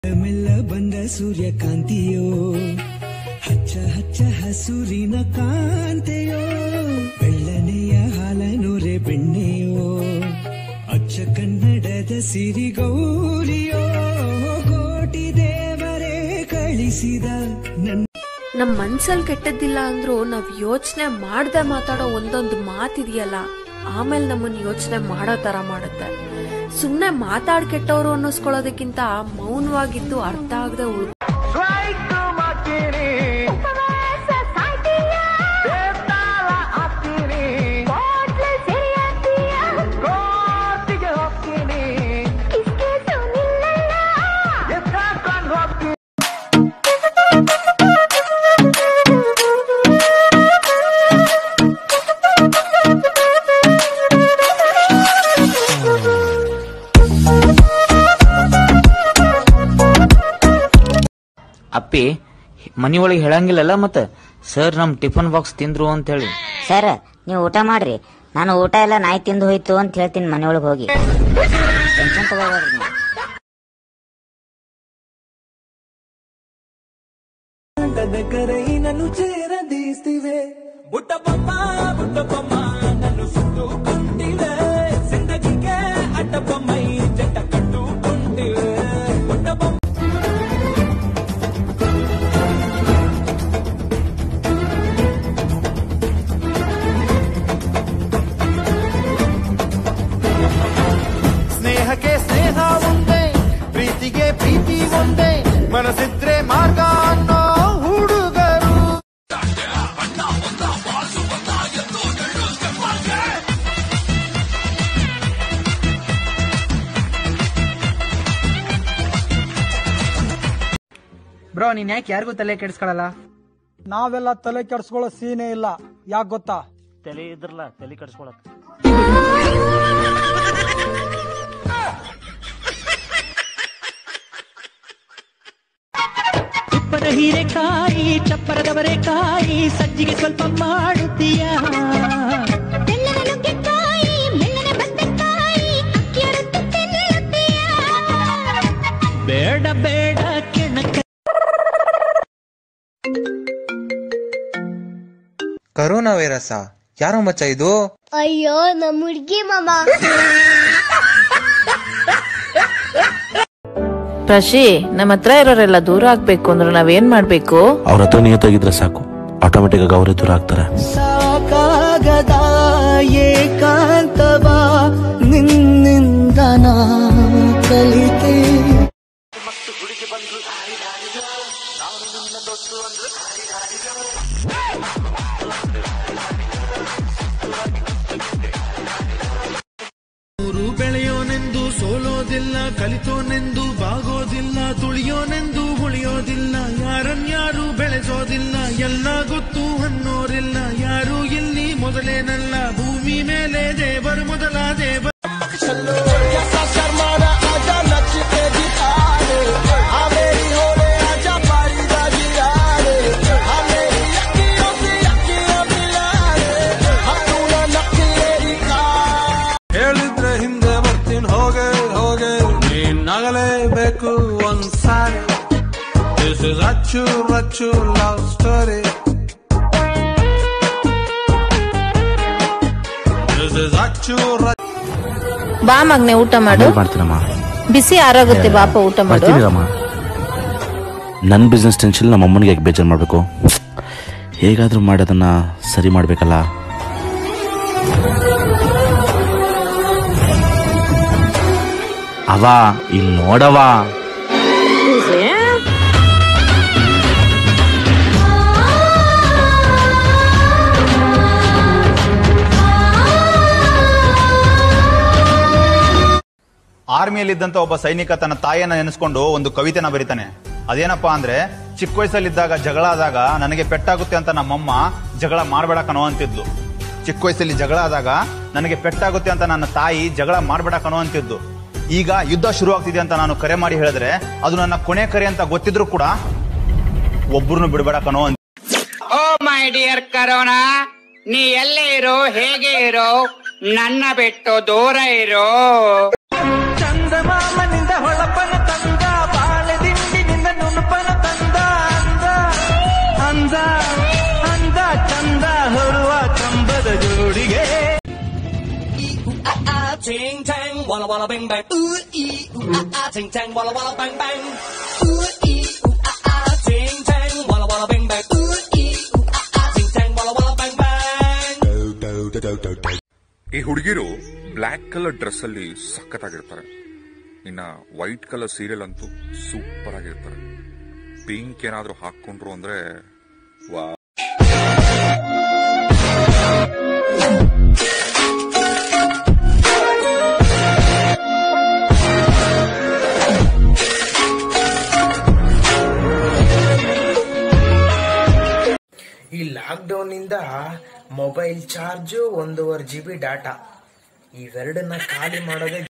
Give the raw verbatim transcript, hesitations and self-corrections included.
ಮೆಲ್ಲ ಬಂದ ಸೂರ್ಯಕಾಂತಿಯೋ ಹಚ್ಚ ಹಚ್ಚ ಹಸುರಿನ ಕಾಂತೆಯೋ ಬೆಳ್ಳನೆಯ ಹಾಲನೂರೆ ಬೆಣ್ಣೆಯೋ ಅಚ್ಚ ಕನ್ನಡದ ಸಿರಿಗೌರಿಯೋ ಕೋಟಿ ದೇವರೇ ಕಳಿಸಿದ ನನ್ನ ನಮ್ ಮನ್ಸಲ್ ಕೆಟ್ಟದ್ದಿಲ್ಲ ಅಂದ್ರೂ ನಾವ್ ಯೋಚನೆ ಮಾಡ್ದೆ ಮಾತಾಡೋ ಒಂದೊಂದು ಮಾತಿದೆಯಲ್ಲ ಆಮೇಲೆ ನಮ್ಮನ್ ಯೋಚನೆ ಮಾಡೋ ತರ ಮಾಡುತ್ತೆ. ಸುಮ್ನೆ ಮಾತಾಡ್ ಕೆಟ್ಟವ್ರು ಅನ್ನಿಸ್ಕೊಳ್ಳೋದಕ್ಕಿಂತ ಮೌನವಾಗಿದ್ದು ಅರ್ಥ ಆಗದೆ ಉಳ್ ಅಪ್ಪಿ ಮನಿ ಒಳಗೆ ಹೇಳಂಗಿಲ್ಲಲ್ಲ ಮತ್ತ ಸರ್ ನಮ್ ಟಿಫನ್ ಬಾಕ್ಸ್ ತಿಂದ್ರು ಅಂತ ಹೇಳಿ. ಸರ್ ನೀವು ಊಟ ಮಾಡ್ರಿ, ನಾನು ಊಟ ಎಲ್ಲ ನಾಯಿ ತಿಂದು ಹೋಯ್ತು ಅಂತ ಹೇಳ್ತೀನಿ ಮನೆಯೊಳಗೆ ಹೋಗಿ. ಟೆನ್ಷನ್ ತಗೋಬೇಡ್ರಿ ನೀವು. ನನ್ನು ಚೇರದೀಸ್ತಿವೆ ಬುಟ್ಟಬೊಮ್ಮ ಬುಟ್ಟಬೊಮ್ಮ ನನ್ನು ಸುತ್ತುಕೊಂಡಿವೆ ಸಿಂದಗಿಗೆ ಅಡ್ಡಬೊಮ್ಮೈ ಜಟ್ಟ ಕಟ್ಟುಕೊಂಡಿವೆ ಬುಟ್ಟಬೊಮ್ಮ ಸ್ನೇಹಕ್ಕೆ ಸ್ನೇಹ ಒಂದೇ, ಪ್ರೀತಿಗೆ ಪ್ರೀತಿ ಒಂದೇ, ಮನಸ್ಸಿದ್ರೆ ಮಾರ್ಗ ಅನ್ನೋ ಹುಡುಗರು. ಬ್ರೋ ನೀನ್ ಯಾಕೆ ಯಾರಿಗೂ ತಲೆ ಕೆಡಿಸ್ಕೊಳಲ್ಲ? ನಾವೆಲ್ಲ ತಲೆ ಕೆಡಿಸ್ಕೊಳ್ಳೋ ಸೀನೇ ಇಲ್ಲ. ಯಾಕೆ ಗೊತ್ತಾ? ತಲೆ ಇದ್ರಲ್ಲ ತಲೆ ಕೆಡಿಸ್ಕೊಳಕ್. ತುಪ್ಪದ ಹೀರೆಕಾಯಿ ಚಪ್ಪರದವರೆಕಾಯಿ ಸಜ್ಜಿಗೆ ಸ್ವಲ್ಪ ಮಾಡುತ್ತೀಯ. ಬೇಡ ಬೇಡ ಕೆಣಕ. ಕರೋನಾ ವೈರಸ್ ಯಾರೋ ಮಚ್ಚ ಇದು? ಅಯ್ಯೋ ನಮ್ಮ ಹುಡ್ಗಿ ಮಾಮ. ಪ್ರಶಿ, ನಮ್ಮ ಹತ್ರ ಇರೋರೆಲ್ಲ ದೂರ ಆಗ್ಬೇಕು ಅಂದ್ರೆ ನಾವೇನ್ ಮಾಡ್ಬೇಕು? ಅವ್ರ ಹತ್ರ ನಿಯತ್ತಾಗಿದ್ರೆ ಸಾಕು, ಆಟೋಮೆಟಿಕ್ ಆಗಿ ಅವರೇ ದೂರ ಆಗ್ತಾರೆ. ಸಾಕಾಗದ ಏಕಾಂತವ ನಿನ್ನಿಂದ ನಾ ಕಲಿತೆ. ಬೆಳೆಯೋನೆಂದು ಸೋಲೋದಿಲ್ಲ, ಕಲಿತೋನೆಂದು ಬಾಗೋದಿಲ್ಲ, ತುಳಿಯೋನೆಂದು ಉಳಿಯೋದಿಲ್ಲ, ಯಾರನ್ಯಾರು ಬೆಳೆಸೋದಿಲ್ಲ, ಎಲ್ಲ ಗೊತ್ತು ಅನ್ನೋರಿಲ್ಲ, ಯಾರು ಇಲ್ಲಿ ಮೊದಲೇನಲ್ಲ, ಭೂಮಿ ಮೇಲೆ ದೇವರು ಮೊದಲ ದೇವ. ಹೇಳಿದ್ರೆ ಹಿಂದೆ ಬರ್ತೀನಿ ಹೋಗೆ ಹೋಗೆ, ನೀನಾಗಲೇಬೇಕು ಒಂದ್ಸಾರಿ. This is Achchu Rachchu love story. This is Achchu Rachchu. ಬಾ ಮಗ್ನೆ ಊಟ ಮಾಡು. ಮಾಡ್ತೀನಮ್ಮ, ಬಿಸಿ ಆರೋಗುತ್ತೆ. ಬಾಪ ಊಟ ಮಾಡು. ನನ್ನ ಬಿಸ್ನೆಸ್ ಟೆನ್ಷನ್ ನಮ್ಮ ಅಮ್ಮನಿಗೆ ಯಾಕೆ ಬೇಜಾರು ಮಾಡಬೇಕು? ಹೇಗಾದ್ರೂ ಮಾಡಿ ಅದನ್ನ ಸರಿ ಮಾಡ್ಬೇಕಲ್ಲ. ಅವ ಇಲ್ಲಿ ನೋಡವ. ಆರ್ಮಿಯಲ್ಲಿದ್ದಂತ ಒಬ್ಬ ಸೈನಿಕ ತನ್ನ ತಾಯಿಯನ್ನ ನೆನೆಸ್ಕೊಂಡು ಒಂದು ಕವಿತೆನ ಬರೀತಾನೆ. ಅದೇನಪ್ಪಾ ಅಂದ್ರೆ, ಚಿಕ್ಕ ವಯಸ್ಸಲ್ಲಿದ್ದಾಗ ಜಗಳ ಆದಾಗ ನನಗೆ ಪೆಟ್ಟಾಗುತ್ತೆ ಅಂತ ನಮ್ಮಮ್ಮ ಜಗಳ ಮಾಡ್ಬೇಡ ಕಣೋ ಅಂತಿದ್ಲು. ಚಿಕ್ಕ ವಯಸ್ಸಲ್ಲಿ ಜಗಳ ಆದಾಗ ನನಗೆ ಪೆಟ್ಟಾಗುತ್ತೆ ಅಂತ ನನ್ನ ತಾಯಿ ಜಗಳ ಮಾಡ್ಬೇಡ ಕಣೋ ಅಂತಿದ್ದು. ಈಗ ಯುದ್ಧ ಶುರು ಆಗ್ತಿದೆ ಅಂತ ನಾನು ಕರೆ ಮಾಡಿ ಹೇಳಿದ್ರೆ ಅದು ನನ್ನ ಕೊನೆ ಕರೆ ಅಂತ ಗೊತ್ತಿದ್ರು ಕೂಡ ಒಬ್ಬರನ್ನು ಬಿಡಬೇಡ ಕಣೋ ಅಂತ. ಓ ಮೈ ಡಿಯರ್ ಕರೋನಾ, ನೀ ಎಲ್ಲೇ ಇರೋ ಹೇಗೆ ಇರೋ, ನನ್ನ ಬಿಟ್ಟು ದೂರ ಇರೋ. ಚಂದಮಾಮನಿಂದ ಹೊಳಪನ ತಂದ ಬಾಳೆದಿನ walla walla bang bang. Ooh ee ooh ah ah, ting tang walla walla bang bang. Ooh ee ooh ah ah, ting tang walla walla bang bang. Ooh ee ooh ah ah, ting tang walla walla bang bang. ಈ ಹುಡುಗಿರು black colour dress ಅಲ್ಲಿ ಸಖತ್ತಾಗಿರ್ತಾರೆ. ಇನ್ನ white colour serial ಅಂತೂ super ಆಗಿರ್ತಾರೆ. Pink ಏನಾದ್ರೂ ಹಾಕೊಂಡ್ರು ಅಂದ್ರೆ ವಾ. ಈ ಲಾಕ್ ಡೌನ್ ಇಂದ ಮೊಬೈಲ್ ಚಾರ್ಜ್ ಒಂದೂವರೆ ಜಿ ಬಿ ಡಾಟಾ ಇವೆರಡನ್ನ ಖಾಲಿ ಮಾಡೋದೇ